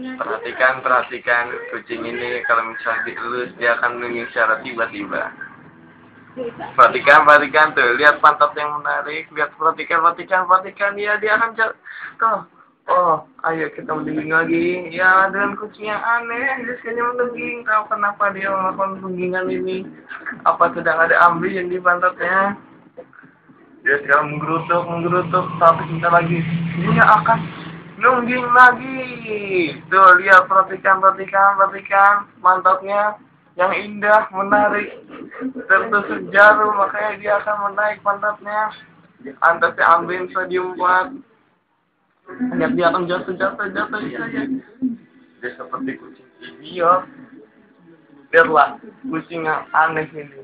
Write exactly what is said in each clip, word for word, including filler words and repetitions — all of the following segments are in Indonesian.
Perhatikan, perhatikan kucing ini kalau misalnya dielus dia akan menunggu secara tiba-tiba. Perhatikan, perhatikan tuh, lihat pantat yang menarik, lihat perhatikan, perhatikan, perhatikan dia dia akan jatuh. Tuh, oh, ayo kita menungging lagi. Ya dengan kucing yang aneh, dia sekalinya menungging. Tahu kenapa dia melakukan penunggingan ini? Apa sedang ada ambien di pantatnya? Dia sekarang menggerutuk, menggerutuk, tapi sebentar lagi dia akan nungging lagi. Tuh, lihat, perhatikan, perhatikan, perhatikan pantatnya yang indah, menarik, tertusuk jarum, makanya dia akan menaik pantatnya. Pantatnya ambil stadium empat. Lihat dia akan jatuh, jatuh, jatuh, ya, ya. Dia seperti kucing idiot. Lihatlah, kucing yang aneh ini.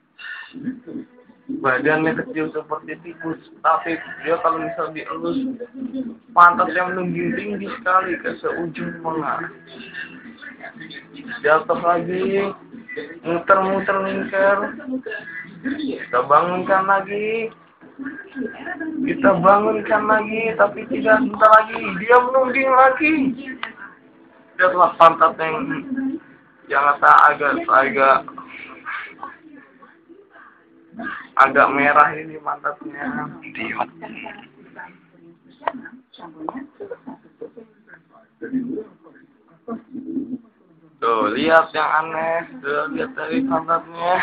Badannya kecil seperti tikus, tapi dia kalau misal dielus pantat yang menungging tinggi sekali ke seujung lengan. Jatuh lagi, muter-muter lingkar. Kita bangunkan lagi, kita bangunkan lagi, tapi tidak sebentar lagi dia menungging lagi. Lihatlah pantat yang yang agak agak agak merah ini pantatnya. Idiot. Tuh, lihat yang aneh. Tuh, lihat dari pantatnya.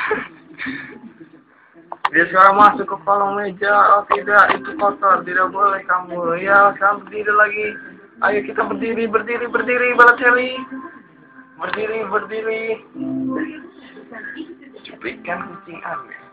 Dia sekarang masuk ke kolong meja. Oh tidak, itu kotor. Tidak boleh kamu. Ya, sekarang berdiri lagi. Ayo kita berdiri, berdiri, berdiri. Balotelli. Berdiri, berdiri. Cuplikan kucing aneh.